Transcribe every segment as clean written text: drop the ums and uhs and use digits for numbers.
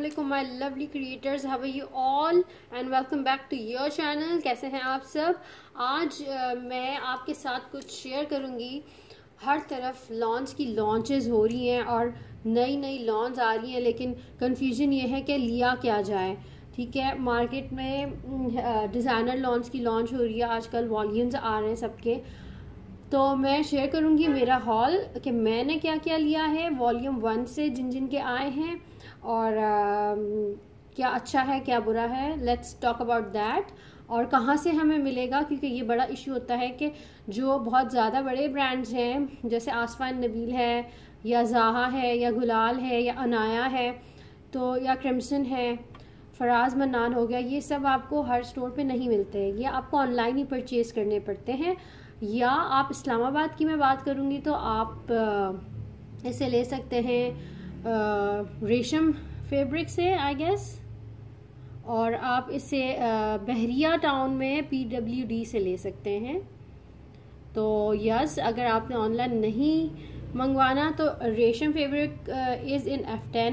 Assalamualaikum my lovely creators, how are you all and welcome back to your channel। कैसे हैं आप सब। आज मैं आपके साथ कुछ शेयर करूंगी। हर तरफ लॉन्च की लॉन्चेस हो रही हैं और नई नई लॉन्च आ रही हैं, लेकिन कंफ्यूजन ये है कि लिया क्या जाए। ठीक है, मार्केट में डिज़ाइनर लॉन्च की लॉन्च हो रही है, आजकल वॉल्यूम्स आ रहे हैं सबके। तो मैं शेयर करूंगी मेरा हॉल कि मैंने क्या क्या लिया है वॉल्यूम 1 से, जिन जिन के आए हैं और क्या अच्छा है क्या बुरा है। Let's talk about that. और कहाँ से हमें मिलेगा, क्योंकि ये बड़ा इशू होता है कि जो बहुत ज़्यादा बड़े ब्रांड्स हैं जैसे आसफा नबील है या ज़ाहा है या गुलाल है या अनाया है तो या क्रिम्सन है, फराज मन्नान हो गया, ये सब आपको हर स्टोर पे नहीं मिलते। ये आपको ऑनलाइन ही परचेज़ करने पड़ते हैं। या आप इस्लामाबाद की मैं बात करूँगी तो आप इसे ले सकते हैं रेशम फैब्रिक से आई गेस, और आप इसे बहरिया टाउन में PWD से ले सकते हैं। तो यस, अगर आपने ऑनलाइन नहीं मंगवाना तो रेशम fabric is in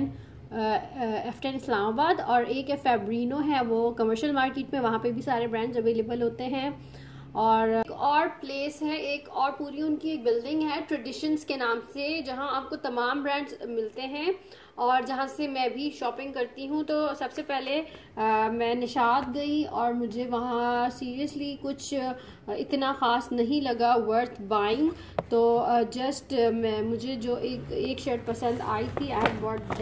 F10 Islamabad, और एक फैब्रिनो है वो कमर्शियल मार्केट में, वहाँ पे भी सारे ब्रांड्स अवेलेबल होते हैं। और एक और प्लेस है, एक और पूरी उनकी एक बिल्डिंग है ट्रेडिशंस के नाम से, जहां आपको तमाम ब्रांड्स मिलते हैं और जहां से मैं भी शॉपिंग करती हूं। तो सबसे पहले मैं निशात गई और मुझे वहां सीरियसली कुछ इतना ख़ास नहीं लगा वर्थ बाइंग। तो जस्ट मुझे जो एक शर्ट पसंद आई थी, आई हैड बॉट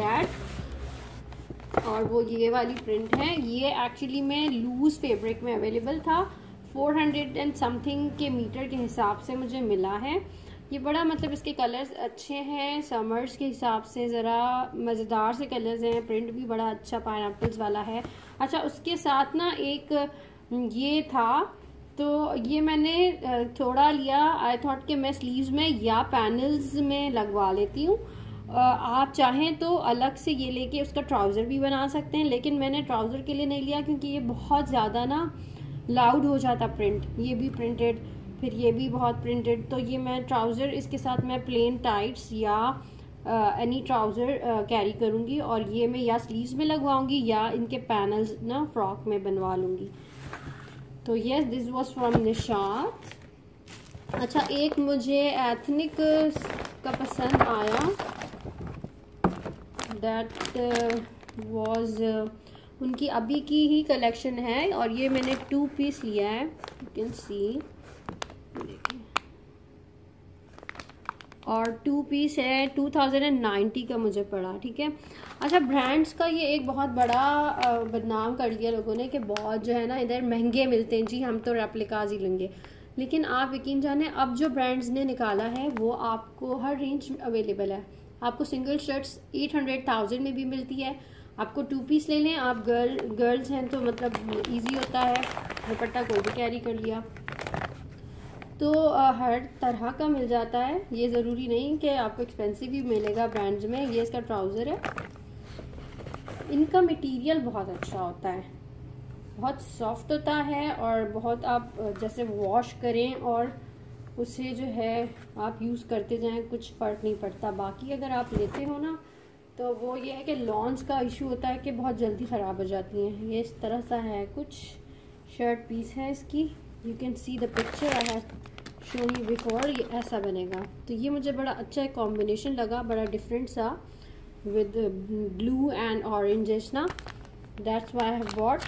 दैट, और वो ये वाली प्रिंट है। ये एक्चुअली में लूज फैब्रिक में अवेलेबल था, 400 एंड समथिंग के मीटर के हिसाब से मुझे मिला है। ये बड़ा मतलब इसके कलर्स अच्छे हैं, समर्स के हिसाब से ज़रा मज़ेदार से कलर्स हैं, प्रिंट भी बड़ा अच्छा पाइनएप्पल्स वाला है। अच्छा, उसके साथ ना एक ये था, तो ये मैंने थोड़ा लिया। आई थॉट कि मैं स्लीव्स में या पैनल्स में लगवा लेती हूँ। आप चाहें तो अलग से ये लेके उसका ट्राउज़र भी बना सकते हैं, लेकिन मैंने ट्राउज़र के लिए नहीं लिया क्योंकि ये बहुत ज़्यादा ना लाउड हो जाता प्रिंट। ये भी प्रिंटेड, फिर ये भी बहुत प्रिंटेड, तो ये मैं ट्राउज़र इसके साथ मैं प्लेन टाइट्स या एनी ट्राउज़र कैरी करूँगी, और ये मैं या स्लीव्स में लगवाऊँगी या इनके पैनल्स ना फ्रॉक में बनवा लूँगी। तो yes, this was from Nishat. अच्छा, एक मुझे एथनिक का पसंद आया, दैट वाज उनकी अभी की ही कलेक्शन है, और ये मैंने 2 पीस लिया है, यू कैन सी, और 2 पीस है, 2090 का मुझे पड़ा। ठीक है। अच्छा, ब्रांड्स का ये एक बहुत बड़ा बदनाम कर दिया लोगों ने कि बहुत जो है ना इधर महंगे मिलते हैं, जी हम तो रेप्लिकाज ही लेंगे। लेकिन आप यकीन जाने अब जो ब्रांड्स ने निकाला है वो आपको हर रेंज अवेलेबल है। आपको सिंगल शर्ट्स 800,000 में भी मिलती है। आपको 2 पीस ले लें, आप गर्ल्स हैं तो मतलब इजी होता है, दुपट्टा कोई भी कैरी कर लिया, तो हर तरह का मिल जाता है। ये ज़रूरी नहीं कि आपको एक्सपेंसिव ही मिलेगा ब्रांड्स में। ये इसका ट्राउज़र है, इनका मटेरियल बहुत अच्छा होता है, बहुत सॉफ्ट होता है, और बहुत आप जैसे वॉश करें और उसे जो है आप यूज़ करते जाएं कुछ फ़र्क नहीं पड़ता। बाकी अगर आप लेते हो ना तो वो ये है कि लॉन्च का इशू होता है कि बहुत जल्दी ख़राब हो जाती हैं। ये इस तरह सा है, कुछ शर्ट पीस है इसकी, you can see the picture I have shown you before. ये ऐसा बनेगा, तो ये मुझे बड़ा अच्छा कॉम्बिनेशन लगा, बड़ा डिफरेंट सा विद ब्लू एंड ऑरेंज ना, that's why I have bought.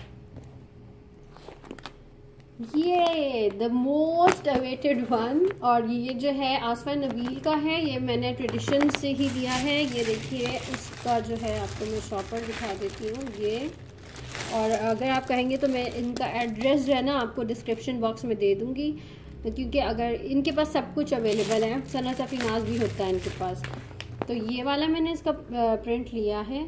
ये द मोस्ट अवेटेड वन, और ये जो है आसफा नबील का है, ये मैंने ट्रेडिशन से ही लिया है। ये देखिए, इसका जो है आपको मैं शॉपर दिखा देती हूँ ये, और अगर आप कहेंगे तो मैं इनका एड्रेस जो है ना आपको डिस्क्रिप्शन बॉक्स में दे दूँगी, क्योंकि अगर इनके पास सब कुछ अवेलेबल है, सना सफ़ीनाज भी होता है इनके पास। तो ये वाला मैंने इसका प्रिंट लिया है,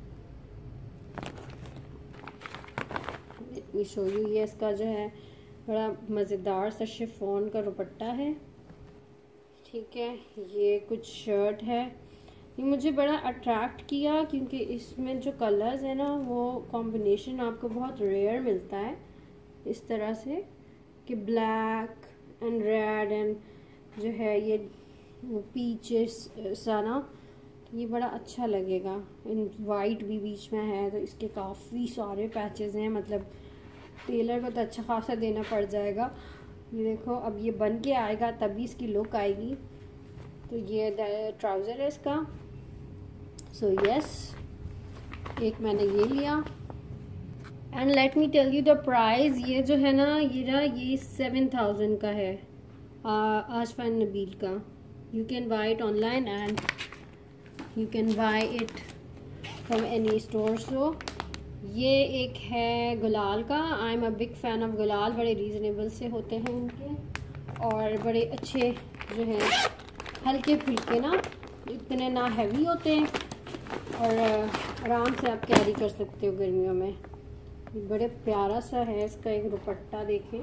लेट मी शो यू। ये इसका जो है बड़ा मज़ेदार सा शिफॉन का दुपट्टा है। ठीक है, ये कुछ शर्ट है, ये मुझे बड़ा अट्रैक्ट किया क्योंकि इसमें जो कलर्स है ना वो कॉम्बिनेशन आपको बहुत रेयर मिलता है इस तरह से कि ब्लैक एंड रेड एंड जो है ये पीचेस सा ना, ये बड़ा अच्छा लगेगा। इन वाइट भी बीच में है तो इसके काफ़ी सारे पैचेस हैं, मतलब टेलर को तो अच्छा खासा देना पड़ जाएगा। ये देखो, अब ये बन के आएगा तभी इसकी लुक आएगी। तो ये ट्राउज़र है इसका। सो यस, एक मैंने ये लिया। And let me tell you the price. ये जो है ना, ये 7000 का है, आसफा एंड नबील का। You can buy it online and you can buy it from any store. So ये एक है गुलाल का। I am a big fan of Gulaal. बड़े रीज़नेबल से होते हैं इनके और बड़े अच्छे जो है, हल्के फुल्के ना, इतने ना हैवी होते हैं और आराम से आप कैरी कर सकते हो गर्मियों में। बड़े प्यारा सा है इसका एक दुपट्टा, देखें,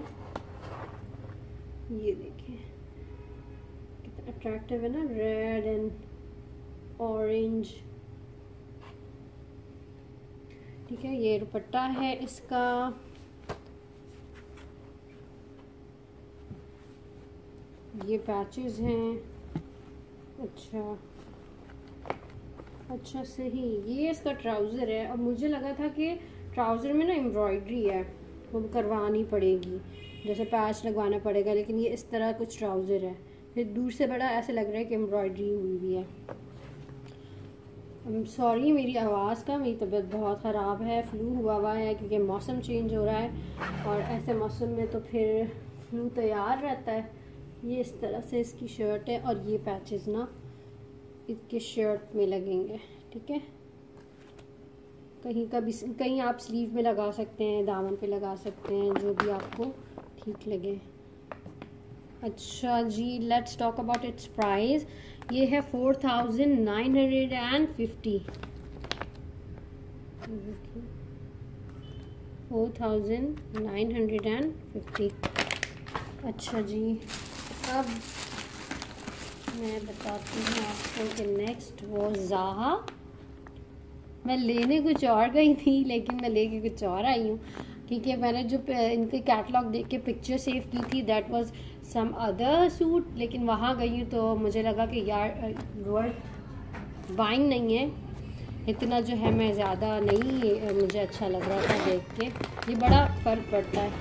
ये देखें कितना अट्रैक्टिव है ना, रेड एंड ऑरेंज। ठीक है, ये दुपट्टा है इसका। ये पैचेस हैं। अच्छा सही, ये इसका ट्राउज़र है। और मुझे लगा था कि ट्राउज़र में ना एम्ब्रॉयडरी है, वो करवानी पड़ेगी, जैसे पैच लगवाना पड़ेगा, लेकिन ये इस तरह कुछ ट्राउज़र है। फिर दूर से बड़ा ऐसे लग रहा है कि एम्ब्रॉयडरी हुई हुई है। सॉरी मेरी आवाज़ का, मेरी तबीयत बहुत ख़राब है, फ्लू हुआ है क्योंकि मौसम चेंज हो रहा है और ऐसे मौसम में तो फिर फ्लू तैयार रहता है। ये इस तरह से इसकी शर्ट है और ये पैचेस ना इसके शर्ट में लगेंगे। ठीक है, कहीं आप स्लीव में लगा सकते हैं, दामन पे लगा सकते हैं, जो भी आपको ठीक लगे। अच्छा जी, let's talk about its price. ये है 4950। 4950। अच्छा जी, अब मैं बताती हूँ आपको कि नेक्स्ट वो ज़ाहा। मैं लेने कुछ और गई थी लेकिन मैं लेके कुछ और आई हूँ, क्योंकि मैंने जो इनके कैटलॉग देख के पिक्चर सेव की थी, that was some other suit. लेकिन वहाँ गई हूँ तो मुझे लगा कि यार वर्थ बाइंग नहीं है, इतना जो है मैं ज़्यादा नहीं मुझे अच्छा लग रहा था देख के। ये बड़ा फ़र्क पड़ता है।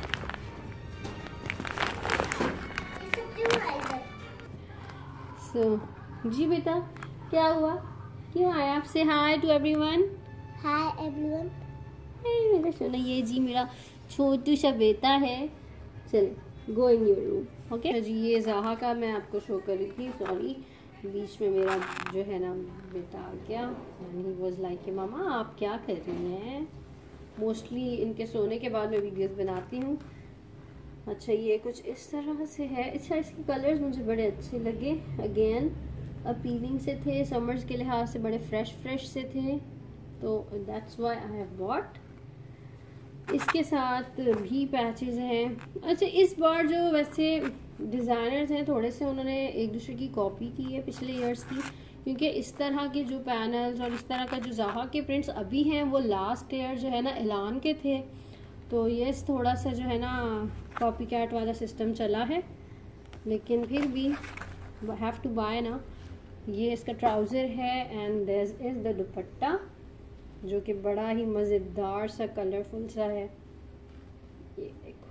जी बेटा, क्या हुआ, क्यों आए आप? Say hi to everyone. Hi everyone. मेरा सोना, ये जी मेरा छोटू सा बेटा है। चले go in your room. Okay जी, ये ज़ाहा का मैं आपको शो कर रही थी। सॉरी, बीच में मेरा जो है ना बेटा आ गया एंड ही वाज लाइक मामा आप क्या कर रही हैं। मोस्टली इनके सोने के बाद मैं वीडियोस बनाती हूँ। अच्छा, ये कुछ इस तरह से है। अच्छा, इसके कलर्स मुझे बड़े अच्छे लगे। अगेन अपीलिंग से थे, समर्स के लिहाज से बड़े फ्रेश से थे, तो that's why I have bought. इसके साथ भी पैचेस हैं। अच्छा, इस बार जो वैसे डिज़ाइनर्स हैं थोड़े से, उन्होंने एक दूसरे की कॉपी की है पिछले ईयर्स की, क्योंकि इस तरह के जो पैनल्स और इस तरह का जो ज़ाहा के प्रिंट्स अभी हैं वो लास्ट ईयर जो है ना ऐलान के थे। तो ये थोड़ा सा जो है ना कॉपी कैट वाला सिस्टम चला है, लेकिन फिर भी हैव टू बाय ना। ये इसका ट्राउज़र है and this is the dupatta, जो कि बड़ा ही मज़ेदार सा कलरफुल सा है। ये देखो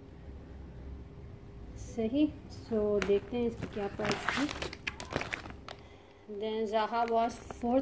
सही। सो देखते हैं इसकी क्या प्राइस थी। Then Zaha was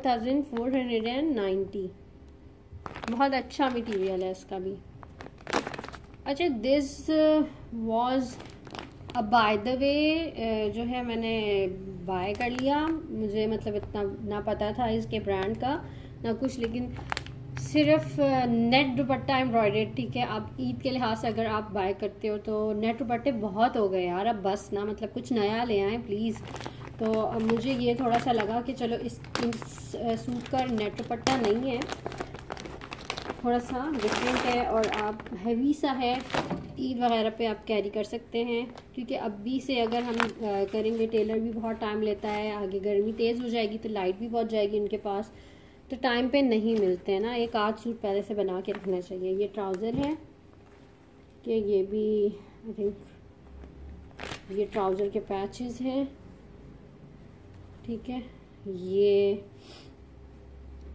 4490। बहुत अच्छा मटीरियल है इसका भी। अच्छा, दिस वॉज अब बाय द वे जो है मैंने बाय कर लिया। मुझे मतलब इतना ना पता था इसके ब्रांड का ना कुछ, लेकिन सिर्फ नेट दुपट्टा एम्ब्रॉयडर्ड। ठीक है, आप ईद के लिहाज से अगर आप बाय करते हो तो नेट दुपट्टे बहुत हो गए यार, अब बस ना, मतलब कुछ नया ले आएँ प्लीज़। तो अब मुझे ये थोड़ा सा लगा कि चलो इस सूट का नेट दुपट्टा नहीं है, थोड़ा सा डिफरेंट है और आप हैवी सा है, ईद वगैरह पे आप कैरी कर सकते हैं। क्योंकि अभी से अगर हम करेंगे, टेलर भी बहुत टाइम लेता है, आगे गर्मी तेज़ हो जाएगी तो लाइट भी बहुत जाएगी उनके पास, तो टाइम पे नहीं मिलते हैं ना। एक आध सूट पहले से बना के रखना चाहिए। ये ट्राउज़र है कि ये भी आई थिंक ये ट्राउज़र के पैचेस हैं। ठीक है, ये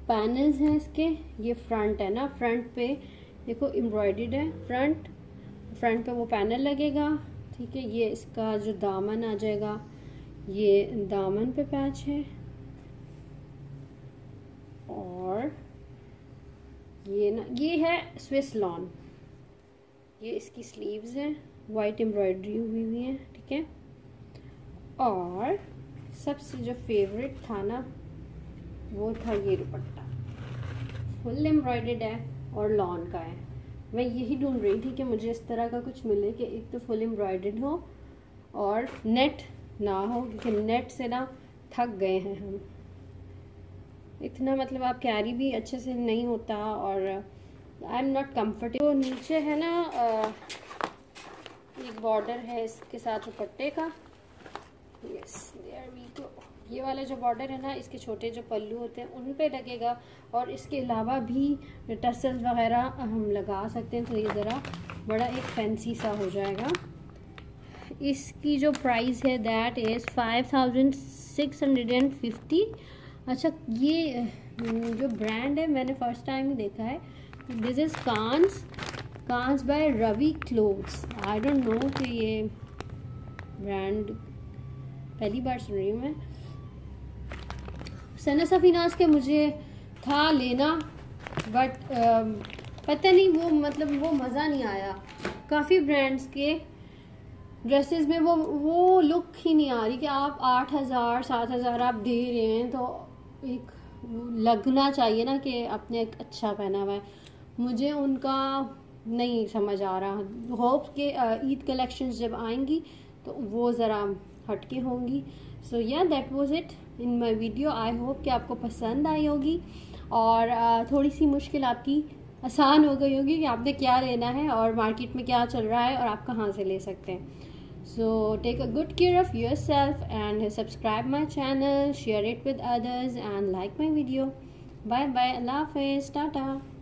पैनल्स हैं इसके, ये फ्रंट है ना, फ्रंट पे देखो एम्ब्रॉयडर्ड है, फ्रंट पे वो पैनल लगेगा, ठीक है। ये इसका जो दामन आ जाएगा, ये दामन पे पैच है, और ये ना ये है स्विस लॉन, ये इसकी स्लीव्स हैं, वाइट एम्ब्रॉयडरी हुई है, ठीक है। और सबसे जो फेवरेट था ना वो था ये दुपट्टा, फुल एम्ब्रॉयडर्ड है और लॉन का है। मैं यही ढूंढ रही थी कि मुझे इस तरह का कुछ मिले कि एक तो फुल एम्ब्रॉयडर्ड हो और नेट ना हो, क्योंकि नेट से ना थक गए हैं हम, इतना मतलब आप कैरी भी अच्छे से नहीं होता और आई एम नॉट कम्फर्टेबल। तो नीचे है ना एक बॉर्डर है इसके साथ दुपट्टे का, यस देयर वी गो। ये वाला जो बॉर्डर है ना, इसके छोटे जो पल्लू होते हैं उन पे लगेगा, और इसके अलावा भी टसल्स वगैरह हम लगा सकते हैं, तो ये ज़रा बड़ा एक फैंसी सा हो जाएगा। इसकी जो प्राइस है दैट इज़ 5650। अच्छा, ये जो ब्रांड है मैंने फर्स्ट टाइम ही देखा है, this is Kans by Ravi clothes. I don't know कि ये ब्रांड पहली बार सुन रही हूँ मैं। सना सफीनास के मुझे था लेना, बट पता नहीं वो मतलब वो मज़ा नहीं आया। काफ़ी ब्रांड्स के ड्रेसेस में वो लुक ही नहीं आ रही कि आप 8000 7000 आप दे रहे हैं तो एक लगना चाहिए ना कि आपने एक अच्छा पहना हुआ है। मुझे उनका नहीं समझ आ रहा। होप के ईद कलेक्शंस जब आएंगी तो वो ज़रा हटके होंगी। सो या that was it in my video. I hope कि आपको पसंद आई होगी और थोड़ी सी मुश्किल आपकी आसान हो गई होगी कि आपने क्या लेना है और मार्केट में क्या चल रहा है और आप कहाँ से ले सकते हैं। So take a good care of yourself and subscribe my channel, share it with others and like my video. Bye bye. Allah Hafiz. Tata.